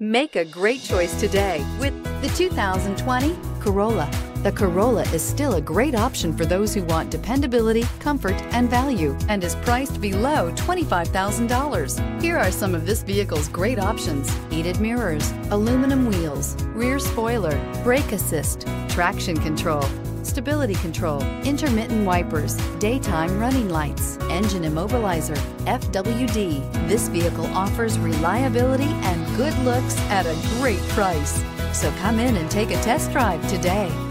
Make a great choice today with the 2020 Corolla. The Corolla is still a great option for those who want dependability, comfort, and value, and is priced below $25,000. Here are some of this vehicle's great options: heated mirrors, aluminum wheels, rear spoiler, brake assist, traction control, stability control, intermittent wipers, daytime running lights, engine immobilizer, FWD. This vehicle offers reliability and good looks at a great price. So come in and take a test drive today.